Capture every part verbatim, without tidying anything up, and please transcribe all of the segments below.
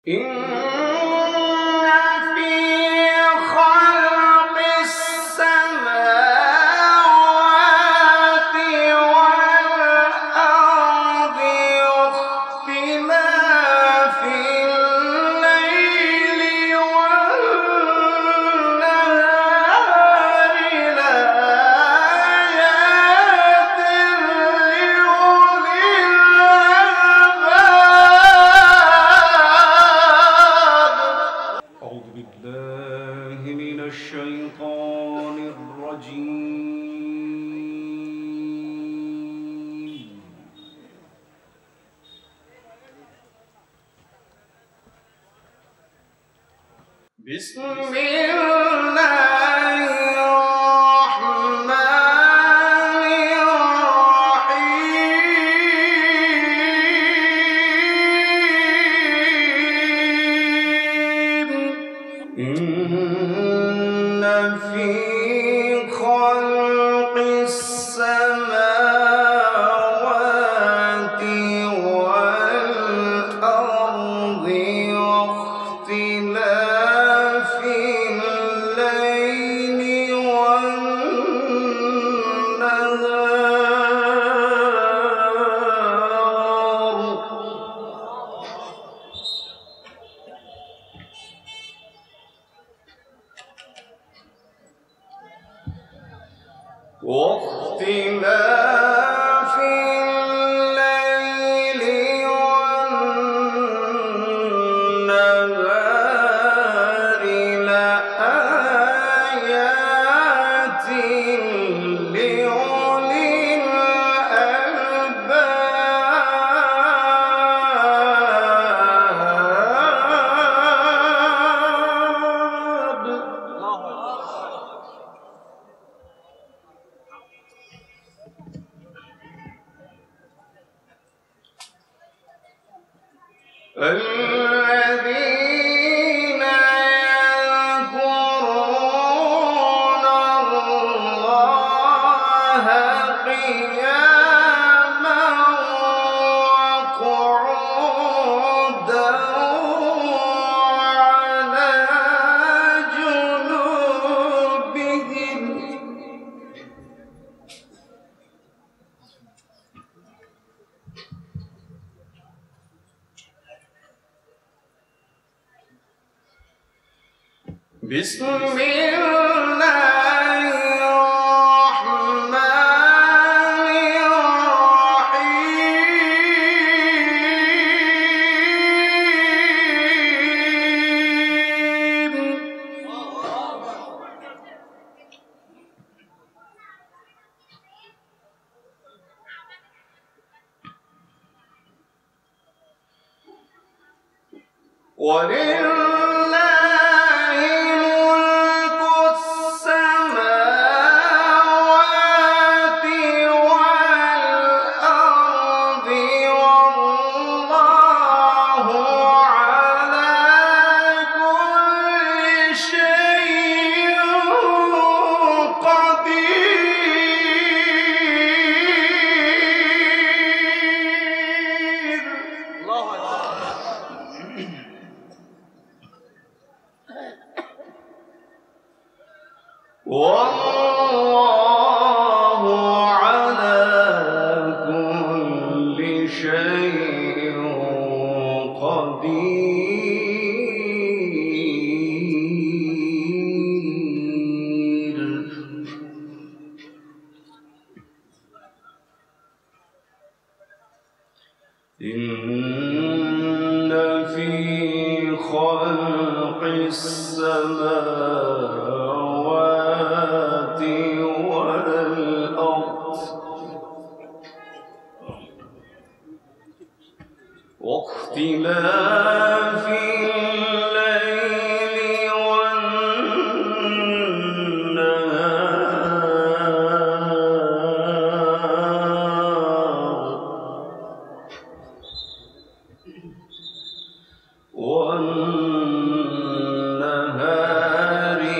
بسم الله الرحمن الرحيم إن في خلق السماوات والأرض واختلاف الليل والنهار واختلاف الليل والنهار لآيات لأولي الألباب. الذين يذكرون الله قياما وقعودا وعلى جنوبهم بسم الله الرحمن الرحيم ولله والله على كل شيء قدير. إن في خلق السماوات والأرض واختلاف الليل والنهار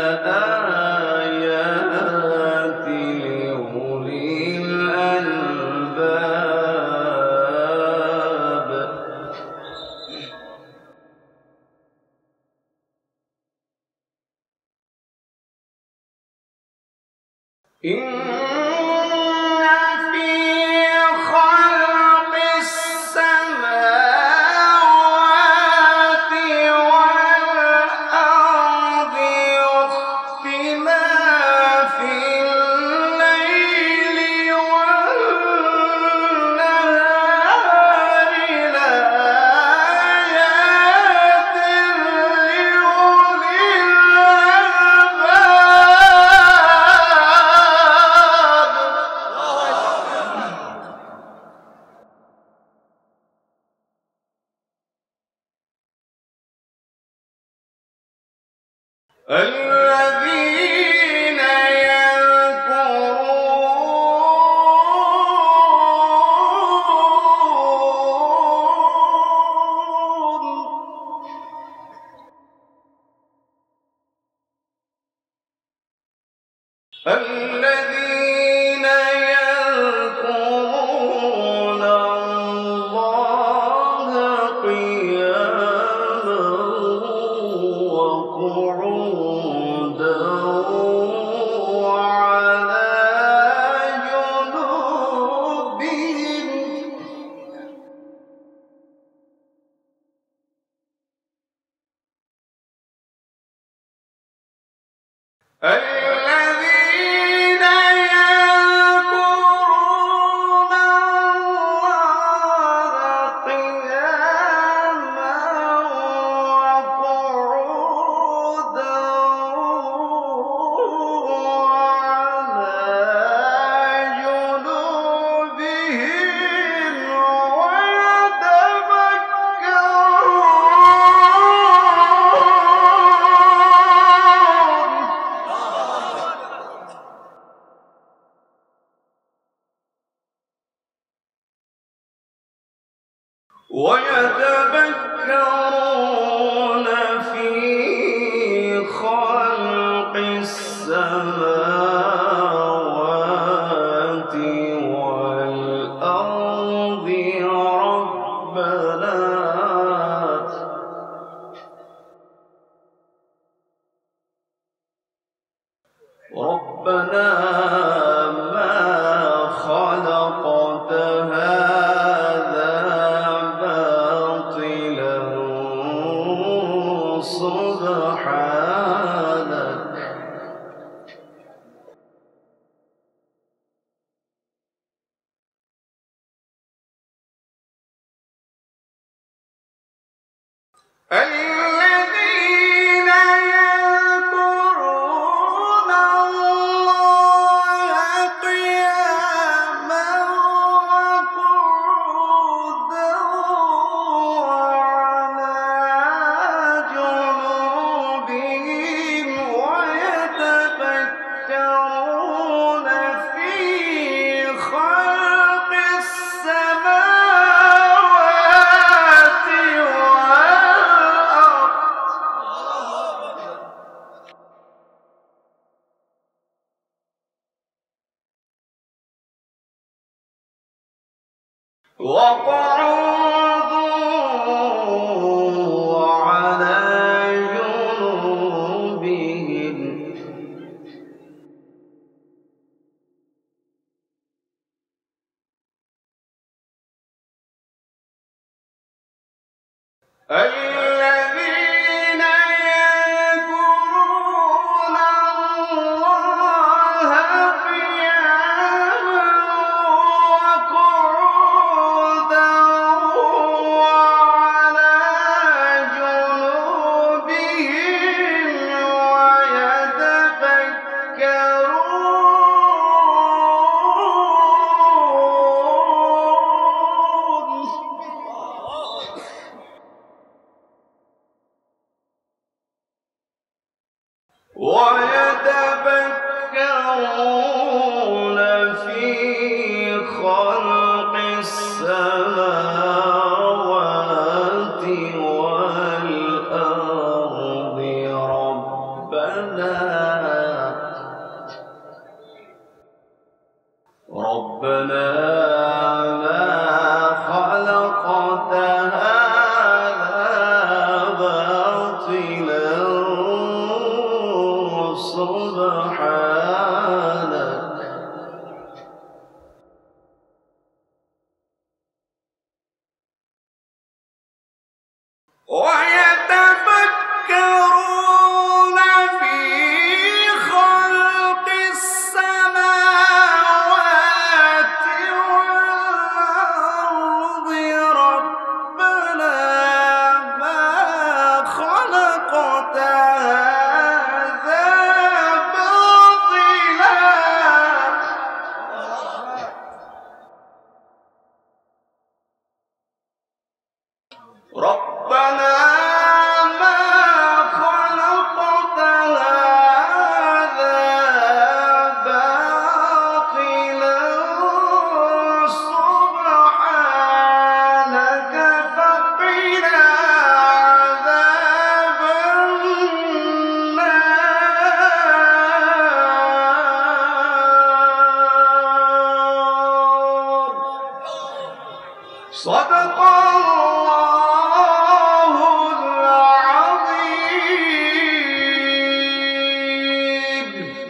لآيات لأولي الألباب. إن في خلق السماوات والأرض واختلاف الليل والنهار لآيات لأولي الألباب الذين يذكرون الذين يذكرون الله قياما وقعودا وعلى جنوبهم الذين يذكرون الله قياما وقعودا وعلى جنوبهم ويتفكرون في خلق السماوات والأرض ربنا ربنا ما خلقت هذا باطلا سبحانك الذين يذكرون الله قياما وقعودا وعلى جنوبهم ويتفكرون في خلق السماوات والأرض وقعودا وعلى جنوبهم الذين يذكرون الله قياما وقعودا وعلى ويتفكرون في خلق السماوات والأرض ربنا ربنا ما خلقت هذا باطلا سبحانك صدق الله